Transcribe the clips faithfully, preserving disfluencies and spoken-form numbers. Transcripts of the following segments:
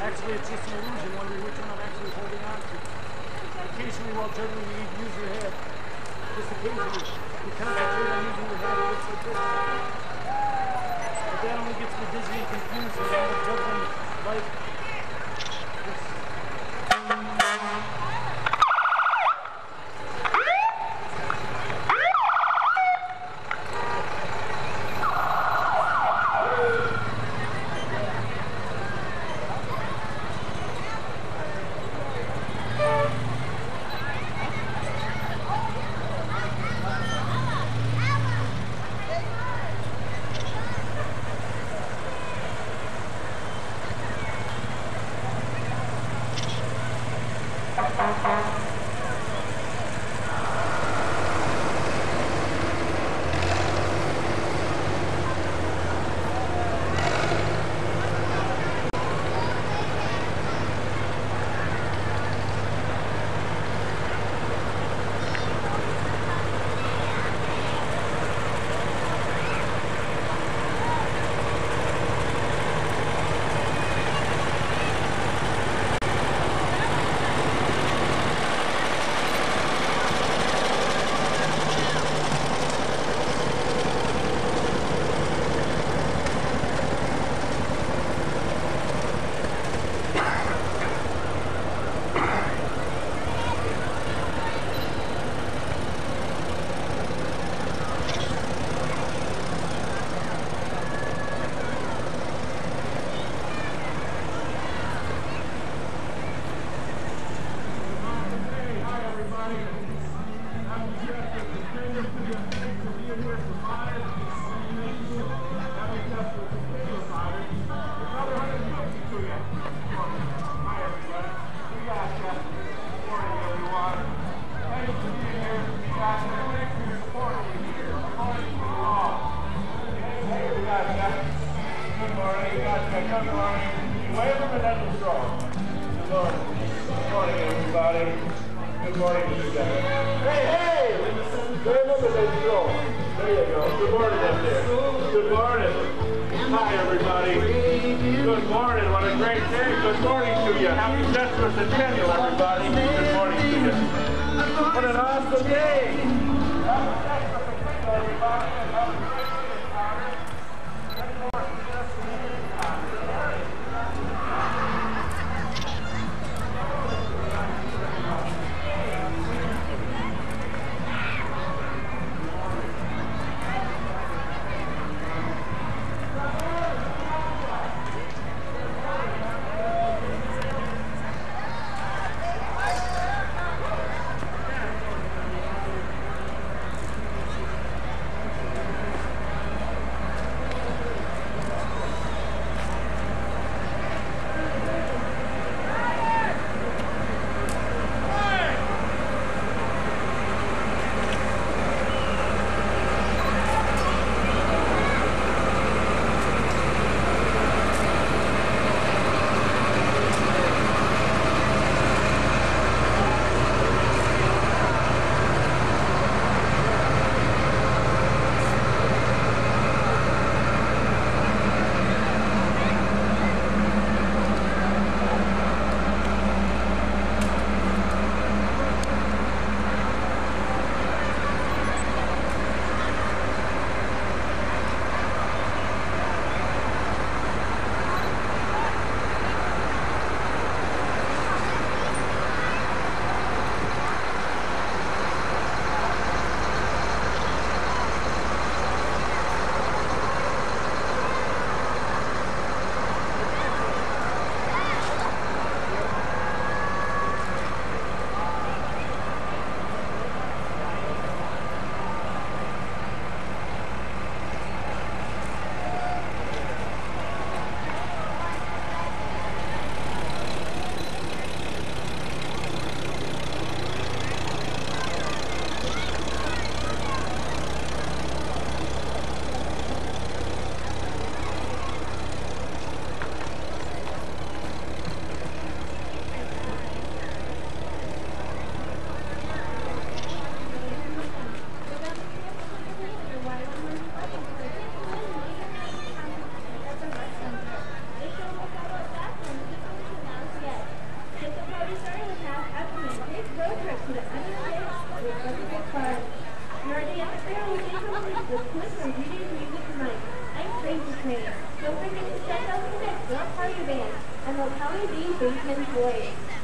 Actually, it's just an illusion, wondering which one I'm actually holding on to. Occasionally, while juggling, you need to use your head. Just occasionally, you concentrate on using your head, it looks like this. But that only gets me dizzy and confused, and I end up juggling like this.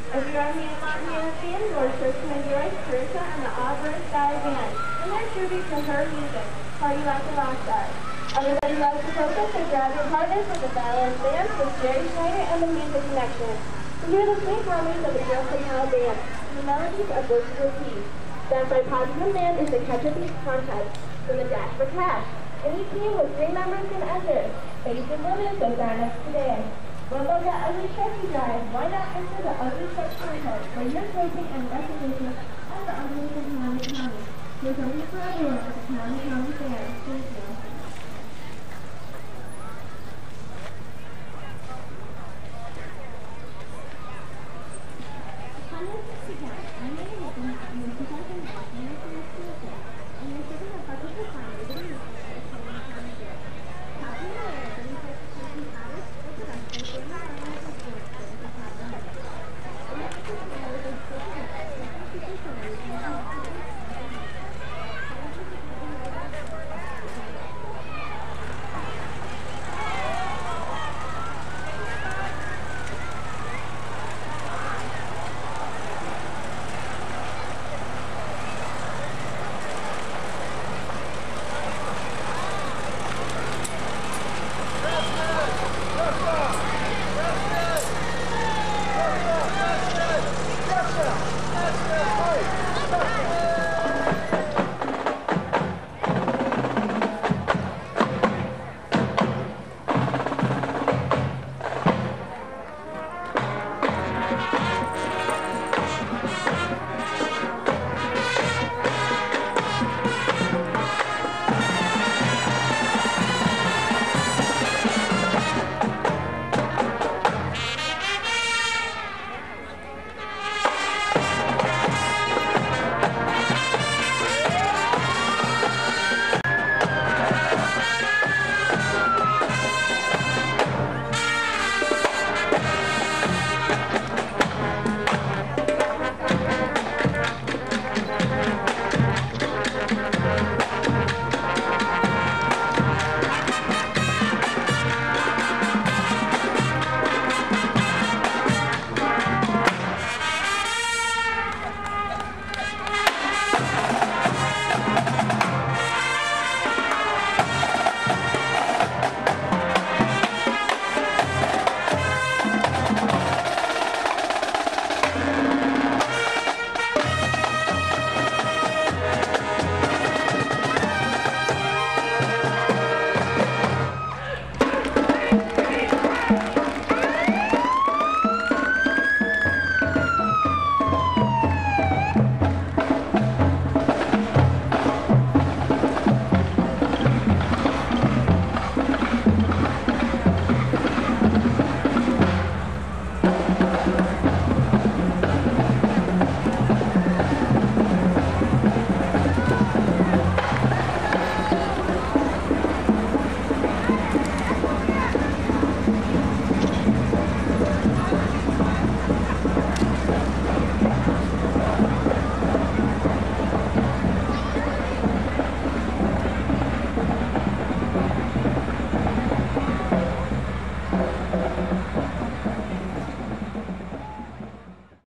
Everyone here at Montana Band was Christmas Joyce, Carissa, and the Auburn Sky Band. In their tribute to her music, Party Like a Rock Star. Everybody loves to focus and grab your partners with the Balance Band with Jerry Schneider and the Music Connection. We hear the sweet harmonies of the Girl from Hell Band, and the melodies of Virtual Peace. Dance by Positive Band is the Catch a Beat contest from the Dash for Cash. Any team with three members can enter. Space is limited, so sign up today. What about the Ugly Truck You Drive? Why not enter the Ugly Truck contest for your coaching and recognition of the Ugly from County County? There's only for everyone at the County County Fair. Thank you.